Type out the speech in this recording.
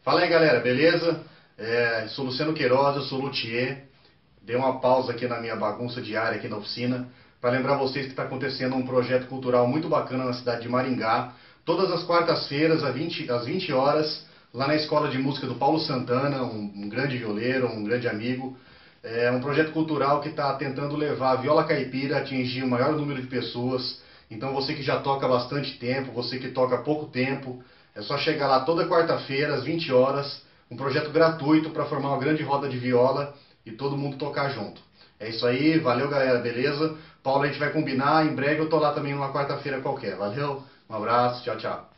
Fala aí, galera, beleza? Sou Luciano Queiroz, eu sou luthier. Dei uma pausa aqui na minha bagunça diária aqui na oficina para lembrar vocês que está acontecendo um projeto cultural muito bacana na cidade de Maringá. Todas as quartas-feiras, às 20 horas, lá na Escola de Música do Paulo Santana, um grande violeiro, um grande amigo. É um projeto cultural que está tentando levar a viola caipira a atingir o maior número de pessoas. Então você que já toca há bastante tempo, você que toca há pouco tempo, é só chegar lá toda quarta-feira, às 20 horas, um projeto gratuito para formar uma grande roda de viola e todo mundo tocar junto. É isso aí, valeu galera, beleza? Paulo, a gente vai combinar, em breve eu tô lá também numa quarta-feira qualquer, valeu? Um abraço, tchau, tchau.